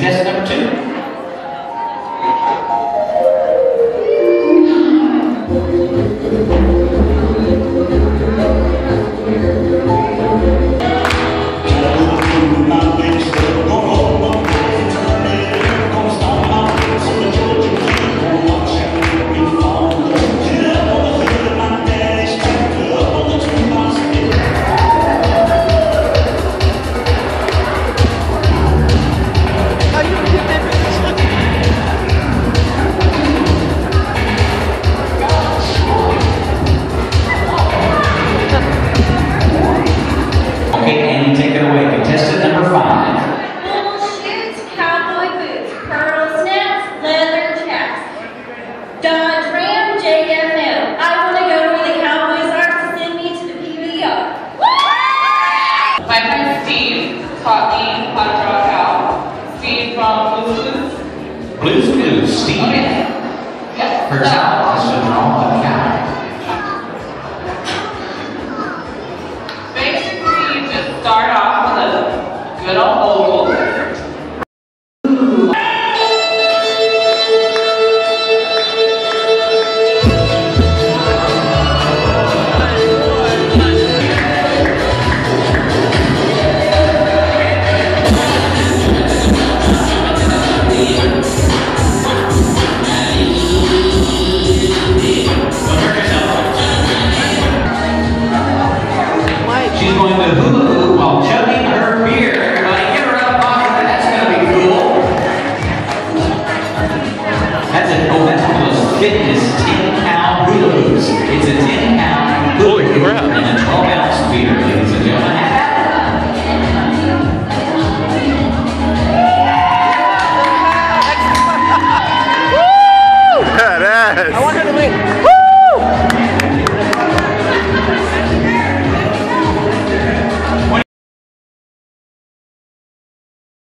Contestant number 2. Okay, and take it away. Contestant number 5. Bull shoes, cowboy boots, pearl snaps, leather chaps. Dodge Ram JFL. I want to go where the Cowboys are to send me to the PBO. My friend Steve taught me how to draw a cow. Steve from Blues Clues. Blues Clues, Steve. Okay. Yep. First out.